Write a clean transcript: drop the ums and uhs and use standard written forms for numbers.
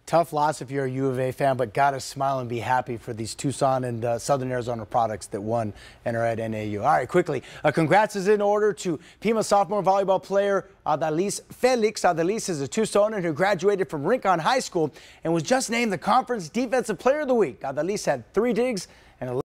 Tough loss if you're a U of A fan, but gotta smile and be happy for these Tucson and Southern Arizona products that won and are at NAU. All right, quickly, congrats is in order to Pima sophomore volleyball player Adalis Felix. Adalis is a Tucsonan who graduated from Rincon High School and was just named the conference defensive player of the week. Adalis had 3 digs and